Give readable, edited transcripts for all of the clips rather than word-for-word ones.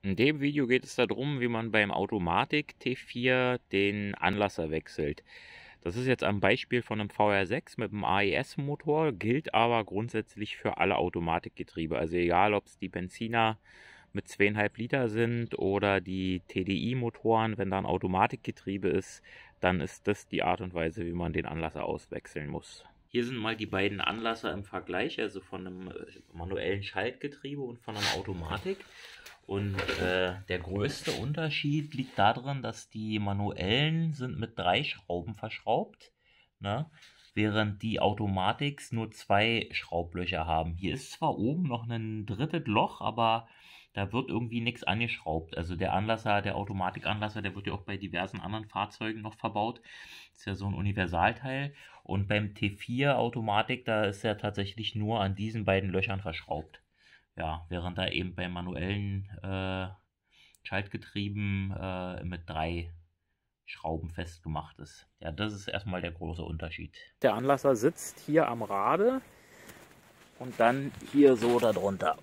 In dem Video geht es darum, wie man beim Automatic T4 den Anlasser wechselt. Das ist jetzt am Beispiel von einem VR6 mit einem AES-Motor, gilt aber grundsätzlich für alle Automatikgetriebe. Also egal, ob es die Benziner mit 2,5 Liter sind oder die TDI-Motoren, wenn da ein Automatikgetriebe ist, dann ist das die Art und Weise, wie man den Anlasser auswechseln muss. Hier sind mal die beiden Anlasser im Vergleich, also von einem manuellen Schaltgetriebe und von einem Automatik. Und der größte Unterschied liegt darin, dass die manuellen sind mit 3 Schrauben verschraubt, ne? Während die Automatics nur 2 Schraublöcher haben. Hier ist zwar oben noch ein drittes Loch, aber da wird irgendwie nichts angeschraubt. Also der Anlasser, der Automatikanlasser, der wird ja auch bei diversen anderen Fahrzeugen noch verbaut. Das ist ja so ein Universalteil. Und beim T4 Automatik, da ist er tatsächlich nur an diesen beiden Löchern verschraubt. Ja, während da eben bei manuellen Schaltgetrieben mit 3 Schrauben festgemacht ist. Ja, das ist erstmal der große Unterschied. Der Anlasser sitzt hier am Rade und dann hier so darunter.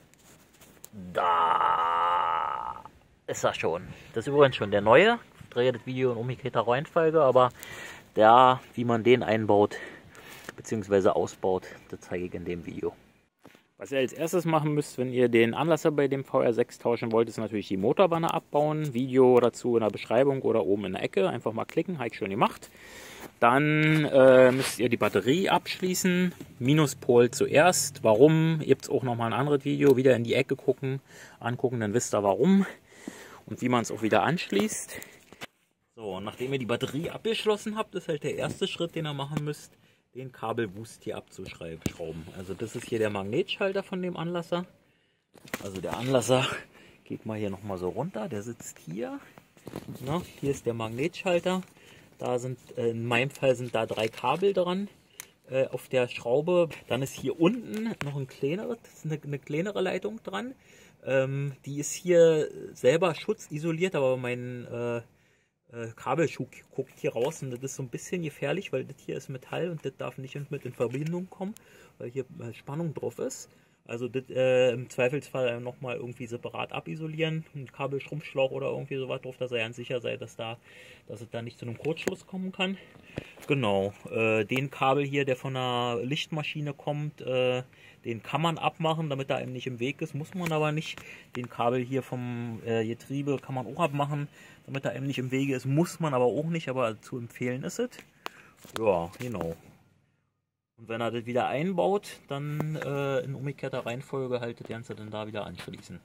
Da ist er schon. Das ist übrigens schon der neue. Ich drehe das Video in umgekehrter Reihenfolge, aber der, wie man den einbaut bzw. ausbaut, das zeige ich in dem Video. Was ihr als erstes machen müsst, wenn ihr den Anlasser bei dem VR6 tauschen wollt, ist natürlich die Motorwanne abbauen. Video dazu in der Beschreibung oder oben in der Ecke. Einfach mal klicken, habe ich schon gemacht. Dann müsst ihr die Batterie abschließen. Minuspol zuerst. Warum? Ihr habt auch nochmal ein anderes Video. Wieder in die Ecke angucken, dann wisst ihr warum. Und wie man es auch wieder anschließt. So, und nachdem ihr die Batterie abgeschlossen habt, ist halt der erste Schritt, den ihr machen müsst, den Kabelboost hier abzuschrauben. Also das ist hier der Magnetschalter von dem Anlasser. Also der Anlasser, geht mal hier nochmal so runter, der sitzt hier. Na, hier ist der Magnetschalter. Da sind, in meinem Fall sind da 3 Kabel dran auf der Schraube. Dann ist hier unten noch eine kleinere Leitung dran. Die ist hier selber schutzisoliert, aber mein Kabelschuh guckt hier raus und das ist so ein bisschen gefährlich, weil das hier ist Metall und das darf nicht mit in Verbindung kommen, weil hier Spannung drauf ist. Also das im Zweifelsfall nochmal irgendwie separat abisolieren, ein Kabelschrumpfschlauch oder irgendwie sowas drauf, dass ihr ganz sicher seid, dass es da nicht zu einem Kurzschluss kommen kann. Genau, den Kabel hier, der von einer Lichtmaschine kommt, den kann man abmachen, damit er einem nicht im Weg ist, muss man aber nicht. Den Kabel hier vom Getriebe kann man auch abmachen, damit er einem nicht im Wege ist, muss man aber auch nicht, aber zu empfehlen ist es. Ja, genau. Und wenn er das wieder einbaut, dann in umgekehrter Reihenfolge halt das Ganze dann da wieder anschließen.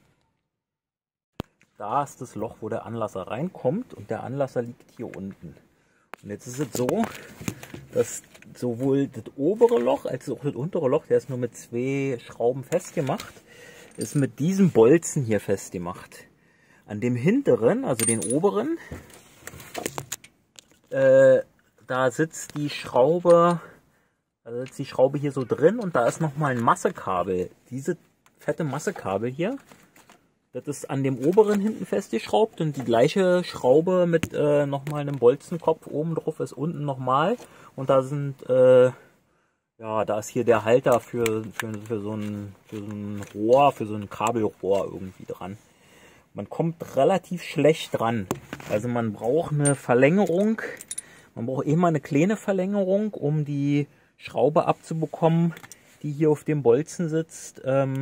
Da ist das Loch, wo der Anlasser reinkommt und der Anlasser liegt hier unten. Und jetzt ist es so, dass sowohl das obere Loch als auch das untere Loch, der ist nur mit 2 Schrauben festgemacht, ist mit diesem Bolzen hier festgemacht. An dem hinteren, also den oberen, da sitzt die Schraube hier so drin und da ist nochmal ein Massekabel. Diese fette Massekabel hier, das ist an dem oberen hinten festgeschraubt und die gleiche Schraube mit nochmal einem Bolzenkopf oben drauf ist unten nochmal. Und da sind, ja, da ist hier der Halter für so ein Rohr, für so ein Kabelrohr irgendwie dran. Man kommt relativ schlecht dran. Also man braucht eine Verlängerung. Man braucht immer eine kleine Verlängerung, um die Schraube abzubekommen, die hier auf dem Bolzen sitzt,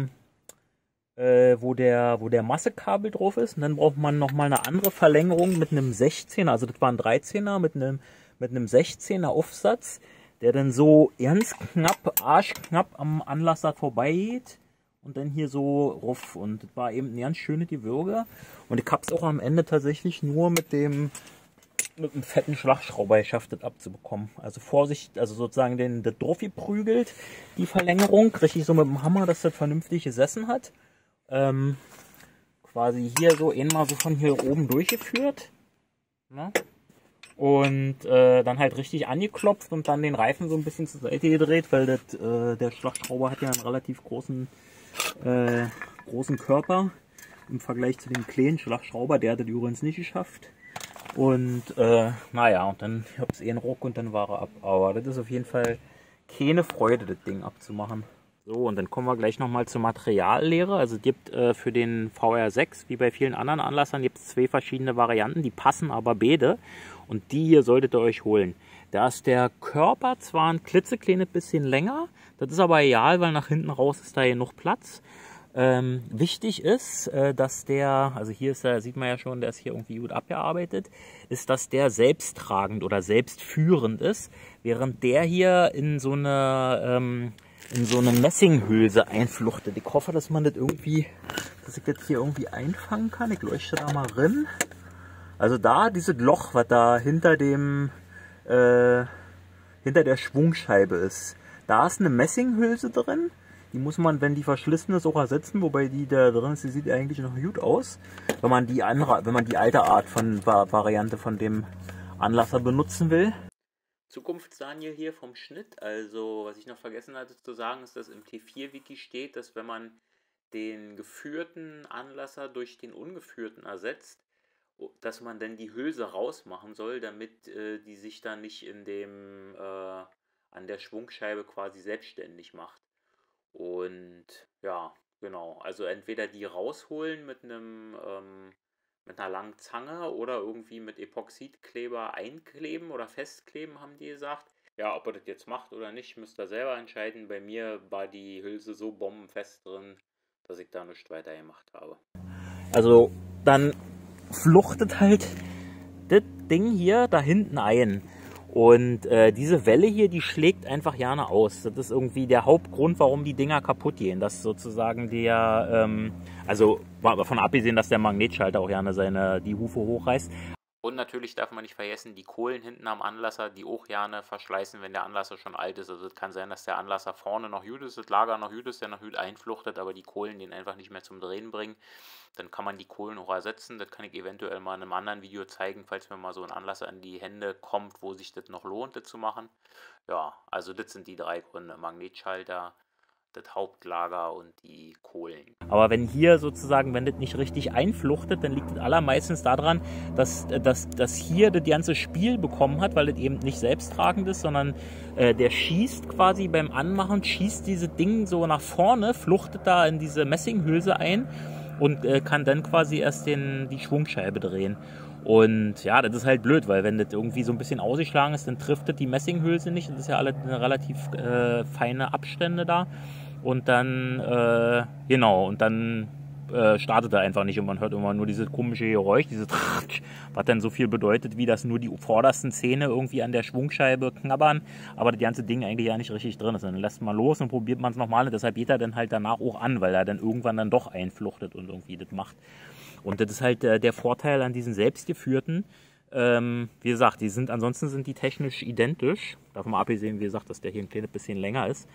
wo der Massekabel drauf ist. Und dann braucht man nochmal eine andere Verlängerung mit einem 16er, also das war ein 13er mit einem 16er Aufsatz, der dann so ganz knapp, arschknapp am Anlasser vorbeigeht und dann hier so ruf. Und das war eben eine ganz schöne Gewürge. Und ich habe es auch am Ende tatsächlich nur mit einem fetten Schlagschrauber geschafft, das abzubekommen. Also Vorsicht, also sozusagen das drauf geprügelt, die Verlängerung, richtig so mit dem Hammer, dass das vernünftig gesessen hat. Quasi hier so einmal so von hier oben durchgeführt. Ne? Und dann halt richtig angeklopft und dann den Reifen so ein bisschen zur Seite gedreht, weil der Schlagschrauber hat ja einen relativ großen Körper im Vergleich zu dem kleinen Schlagschrauber, der hat das übrigens nicht geschafft. Und naja, und dann hab's einen Ruck und dann war er ab. Aber das ist auf jeden Fall keine Freude, das Ding abzumachen. So, und dann kommen wir gleich nochmal zur Materiallehre. Also es gibt für den VR6, wie bei vielen anderen Anlassern, gibt es 2 verschiedene Varianten, die passen aber beide. Und die hier solltet ihr euch holen. Da ist der Körper zwar ein klitzekleines bisschen länger, das ist aber egal, weil nach hinten raus ist da genug Platz. Wichtig ist, dass der, also hier ist der, sieht man ja schon, der ist hier irgendwie gut abgearbeitet, ist, dass der selbsttragend oder selbstführend ist, während der hier in so eine Messinghülse einfluchtet. Ich hoffe, dass man das irgendwie, dass ich das hier irgendwie einfangen kann. Ich leuchte da mal rein. Also da, dieses Loch, was da hinter dem, hinter der Schwungscheibe ist, da ist eine Messinghülse drin. Die muss man, wenn die verschlissen ist, auch ersetzen, wobei die da drin ist, die sieht eigentlich noch gut aus. Wenn man die alte Art von Variante von dem Anlasser benutzen will. Zukunftsdaniel hier vom Schnitt. Also, was ich noch vergessen hatte zu sagen, ist, dass im T4-Wiki steht, dass wenn man den geführten Anlasser durch den ungeführten ersetzt, dass man dann die Hülse rausmachen soll, damit die sich dann nicht in dem an der Schwungscheibe quasi selbstständig macht. Und ja, genau. Also entweder die rausholen mit einer langen Zange oder irgendwie mit Epoxidkleber einkleben oder festkleben, haben die gesagt. Ja, ob er das jetzt macht oder nicht, müsst ihr selber entscheiden. Bei mir war die Hülse so bombenfest drin, dass ich da nichts weiter gemacht habe. Also dann fluchtet halt das Ding hier da hinten ein. Und diese Welle hier, die schlägt einfach gerne aus. Das ist irgendwie der Hauptgrund, warum die Dinger kaputt gehen. Das sozusagen der, also davon abgesehen, dass der Magnetschalter auch gerne die Hufe hochreißt. Und natürlich darf man nicht vergessen, die Kohlen hinten am Anlasser, die auch gerne verschleißen, wenn der Anlasser schon alt ist. Also es kann sein, dass der Anlasser vorne noch gut ist, das Lager noch gut ist, der noch gut einfluchtet, aber die Kohlen den einfach nicht mehr zum Drehen bringen. Dann kann man die Kohlen auch ersetzen. Das kann ich eventuell mal in einem anderen Video zeigen, falls mir mal so ein Anlasser in die Hände kommt, wo sich das noch lohnt, das zu machen. Ja, also das sind die 3 Gründe. Magnetschalter, das Hauptlager und die Kohlen. Aber wenn hier sozusagen, wenn das nicht richtig einfluchtet, dann liegt das allermeistens daran, dass hier das ganze Spiel bekommen hat, weil das eben nicht selbsttragend ist, sondern der schießt quasi beim Anmachen, schießt dieses Ding so nach vorne, fluchtet da in diese Messinghülse ein und kann dann quasi erst die Schwungscheibe drehen. Und ja, das ist halt blöd, weil wenn das irgendwie so ein bisschen ausgeschlagen ist, dann trifft das die Messinghülse nicht. Das ist ja alle relativ feine Abstände da. Und dann, genau, und dann startet er einfach nicht und man hört immer nur dieses komische Geräusch, dieses Tratsch, was dann so viel bedeutet, wie dass nur die vordersten Zähne irgendwie an der Schwungscheibe knabbern, aber das ganze Ding eigentlich ja nicht richtig drin ist. Dann lässt man los und probiert man es nochmal und deshalb geht er dann halt danach auch an, weil er dann irgendwann dann doch einfluchtet und irgendwie das macht. Und das ist halt der Vorteil an diesen selbstgeführten. Wie gesagt, ansonsten sind die technisch identisch. Davon mal abgesehen, wie gesagt, dass der hier ein kleines bisschen länger ist.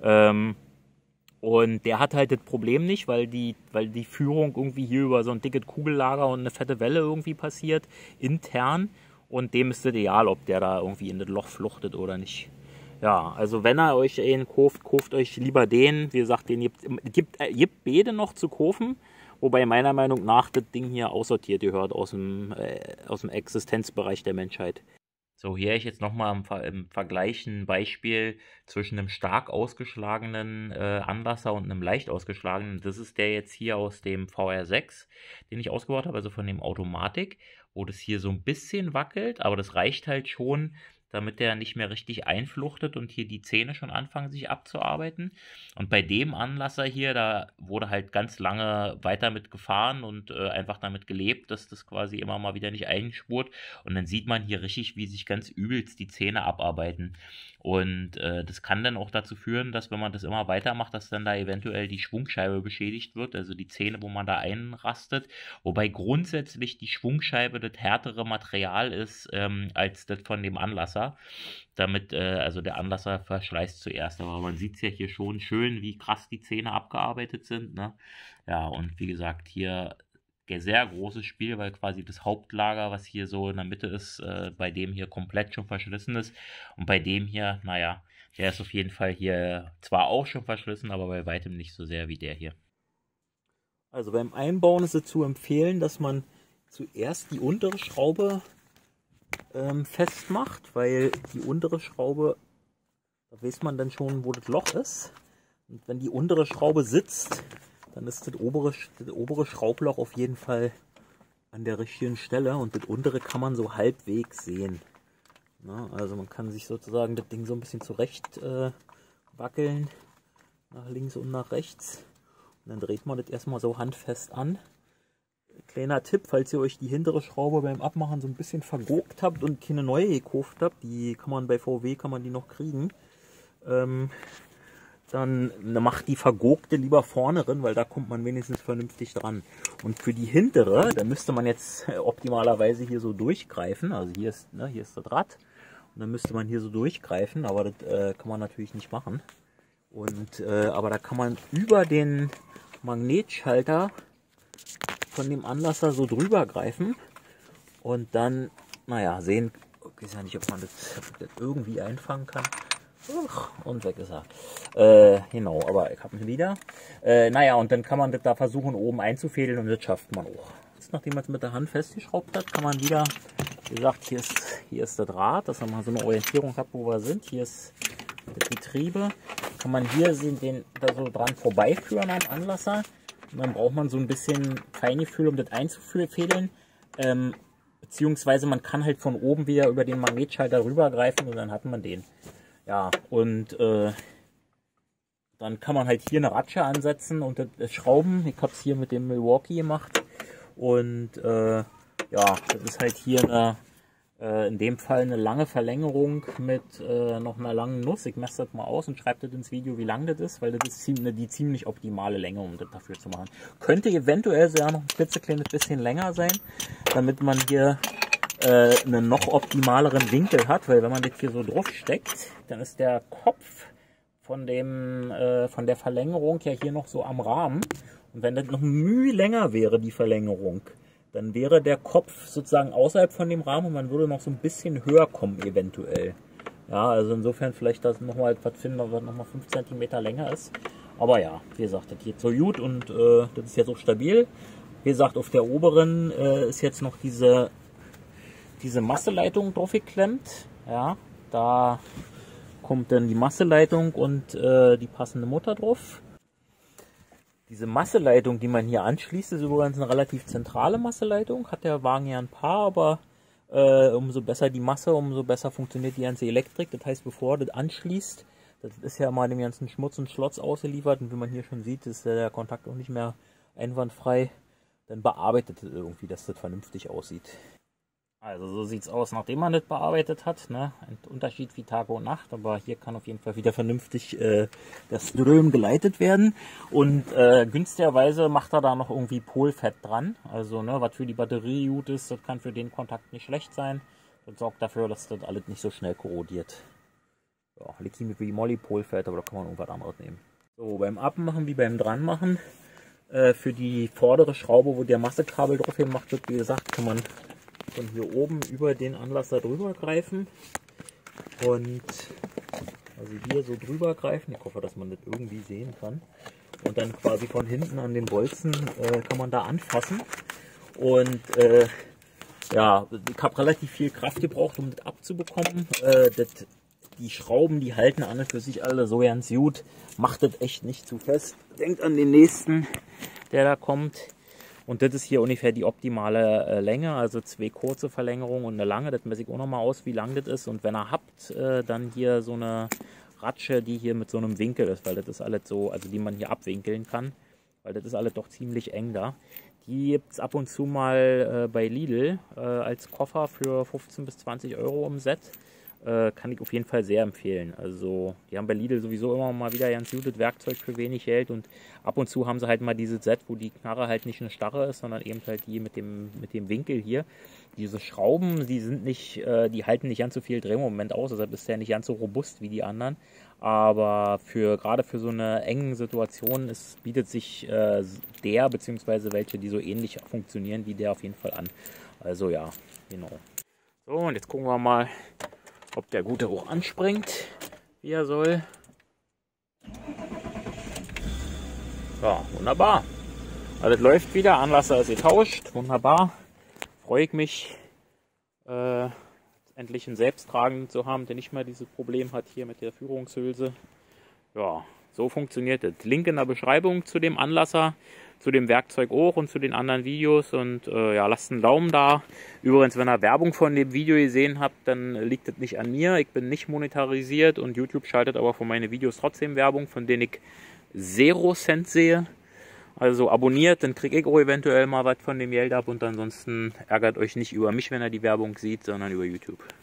Und der hat halt das Problem nicht, weil die Führung irgendwie hier über so ein dickes Kugellager und eine fette Welle irgendwie passiert, intern. Und dem ist es egal, ob der da irgendwie in das Loch fluchtet oder nicht. Ja, also wenn ihr euch einen kauft euch lieber den. Wie gesagt, den gibt beide noch zu kaufen. Wobei meiner Meinung nach das Ding hier aussortiert gehört aus dem Existenzbereich der Menschheit. So, hier ich jetzt nochmal im Vergleich ein Beispiel zwischen einem stark ausgeschlagenen Anlasser und einem leicht ausgeschlagenen. Das ist der jetzt hier aus dem VR6, den ich ausgebaut habe, also von dem Automatik, wo das hier so ein bisschen wackelt, aber das reicht halt schon, damit der nicht mehr richtig einfluchtet und hier die Zähne schon anfangen sich abzuarbeiten. Und bei dem Anlasser hier, da wurde halt ganz lange weiter mit gefahren und einfach damit gelebt, dass das quasi immer mal wieder nicht einspurt. Und dann sieht man hier richtig, wie sich ganz übelst die Zähne abarbeiten. Und das kann dann auch dazu führen, dass wenn man das immer weitermacht, dass dann da eventuell die Schwungscheibe beschädigt wird, also die Zähne, wo man da einrastet. Wobei grundsätzlich die Schwungscheibe das härtere Material ist als das von dem Anlasser. Damit, also der Anlasser verschleißt zuerst, aber man sieht es ja hier schon schön, wie krass die Zähne abgearbeitet sind, ne? Ja, und wie gesagt, hier sehr großes Spiel, weil quasi das Hauptlager, was hier so in der Mitte ist, bei dem hier komplett schon verschlissen ist und bei dem hier, naja, der ist auf jeden Fall hier zwar auch schon verschlissen, aber bei weitem nicht so sehr wie der hier. Also beim Einbauen ist es zu empfehlen, dass man zuerst die untere Schraube festmacht, weil die untere Schraube, da weiß man dann schon, wo das Loch ist. Und wenn die untere Schraube sitzt, dann ist das obere Schraubloch auf jeden Fall an der richtigen Stelle und das untere kann man so halbwegs sehen. Na, also man kann sich sozusagen das Ding so ein bisschen zurecht wackeln, nach links und nach rechts. Und dann dreht man das erstmal so handfest an. Kleiner Tipp, falls ihr euch die hintere Schraube beim Abmachen so ein bisschen vergogt habt und keine neue gekauft habt, die kann man bei VW die noch kriegen, dann macht die vergogte lieber vorne drin, weil da kommt man wenigstens vernünftig dran. Und für die hintere, da müsste man jetzt optimalerweise hier so durchgreifen, also hier ist das Rad, und dann müsste man hier so durchgreifen, aber das kann man natürlich nicht machen. Und aber da kann man über den Magnetschalter von dem Anlasser so drüber greifen und dann, naja, sehen, ich weiß ja nicht, ob man das irgendwie einfangen kann. Und weg ist er. Genau, aber ich habe ihn wieder. Naja, und dann kann man das da versuchen oben einzufädeln und das schafft man auch. Jetzt, nachdem man es mit der Hand festgeschraubt hat, kann man wieder, wie gesagt, hier ist das Rad, dass man mal so eine Orientierung hat, wo wir sind. Hier ist das Getriebe. Kann man hier da so dran vorbeiführen am Anlasser. Und dann braucht man so ein bisschen Feingefühl, um das einzufädeln. Beziehungsweise man kann halt von oben wieder über den Magnetschalter rübergreifen und dann hat man den. Ja, und dann kann man halt hier eine Ratsche ansetzen und das Schrauben. Ich habe es hier mit dem Milwaukee gemacht. Und ja, das ist halt hier in dem Fall eine lange Verlängerung mit noch einer langen Nuss. Ich messe das mal aus und schreibe das ins Video, wie lang das ist, weil das ist die ziemlich optimale Länge, um das dafür zu machen. Könnte eventuell sogar noch ein klitzekleines bisschen länger sein, damit man hier einen noch optimaleren Winkel hat, weil wenn man das hier so drauf steckt, dann ist der Kopf von der Verlängerung ja hier noch so am Rahmen. Und wenn das noch Mühe länger wäre, die Verlängerung, dann wäre der Kopf sozusagen außerhalb von dem Rahmen und man würde noch so ein bisschen höher kommen eventuell. Ja, also insofern vielleicht das nochmal was finden, was nochmal 5 cm länger ist. Aber ja, wie gesagt, das geht so gut und das ist jetzt auch stabil. Wie gesagt, auf der oberen ist jetzt noch diese Masseleitung drauf geklemmt. Ja, da kommt dann die Masseleitung und die passende Mutter drauf. Diese Masseleitung, die man hier anschließt, ist übrigens eine relativ zentrale Masseleitung. Hat der Wagen ja ein paar, aber umso besser die Masse, umso besser funktioniert die ganze Elektrik. Das heißt, bevor das anschließt, das ist ja mal dem ganzen Schmutz und Schlotz ausgeliefert. Und wie man hier schon sieht, ist der Kontakt auch nicht mehr einwandfrei. Dann bearbeitet es irgendwie, dass das vernünftig aussieht. Also so sieht es aus, nachdem man das bearbeitet hat. Ne? Ein Unterschied wie Tag und Nacht, aber hier kann auf jeden Fall wieder vernünftig das Ström geleitet werden. Und günstigerweise macht er da noch irgendwie Polfett dran. Also ne, was für die Batterie gut ist, das kann für den Kontakt nicht schlecht sein. Das sorgt dafür, dass das alles nicht so schnell korrodiert. Ja, liegt hier mit wie Molly Polfett, aber da kann man irgendwas anderes nehmen. So, beim Abmachen wie beim Dranmachen, für die vordere Schraube, wo der Massekabel drauf gemacht wird, wie gesagt, kann man von hier oben über den Anlasser drüber greifen und also hier so drüber greifen. Ich hoffe, dass man das irgendwie sehen kann. Und dann quasi von hinten an den Bolzen kann man da anfassen. Und ja, ich habe relativ viel Kraft gebraucht, um das abzubekommen. Die Schrauben, die halten an und für sich alle so ganz gut. Macht das echt nicht zu fest. Denkt an den nächsten, der da kommt. Und das ist hier ungefähr die optimale Länge, also 2 kurze Verlängerungen und eine lange. Das messe ich auch nochmal aus, wie lang das ist. Und wenn ihr habt, dann hier so eine Ratsche, die hier mit so einem Winkel ist, weil das ist alles so, also die man hier abwinkeln kann, weil das ist alles doch ziemlich eng da. Die gibt es ab und zu mal bei Lidl als Koffer für 15 bis 20 Euro im Set. Kann ich auf jeden Fall sehr empfehlen. Also die haben bei Lidl sowieso immer mal wieder ganz gutes Werkzeug für wenig Geld und ab und zu haben sie halt mal dieses Set, wo die Knarre halt nicht eine Starre ist, sondern eben halt die mit dem Winkel hier. Diese Schrauben, die halten nicht ganz so viel Drehmoment aus, deshalb ist der nicht ganz so robust wie die anderen. Aber gerade für so eine engen Situation bietet sich beziehungsweise welche, die so ähnlich funktionieren wie der auf jeden Fall an. Also ja, genau. So, und jetzt gucken wir mal, ob der gute hoch anspringt, wie er soll. Ja, wunderbar. Also das läuft wieder, Anlasser ist getauscht, wunderbar. Freue ich mich, endlich einen selbsttragenden zu haben, der nicht mehr dieses Problem hat hier mit der Führungshülse. Ja, So funktioniert es. Link in der Beschreibung zu dem Anlasser, zu dem Werkzeug auch und zu den anderen Videos. Und ja, lasst einen Daumen da. Übrigens, wenn ihr Werbung von dem Video gesehen habt, dann liegt das nicht an mir. Ich bin nicht monetarisiert und YouTube schaltet aber für meine Videos trotzdem Werbung, von denen ich 0 Cent sehe. Also abonniert, dann kriege ich auch eventuell mal was von dem Geld ab und ansonsten ärgert euch nicht über mich, wenn ihr die Werbung seht, sondern über YouTube.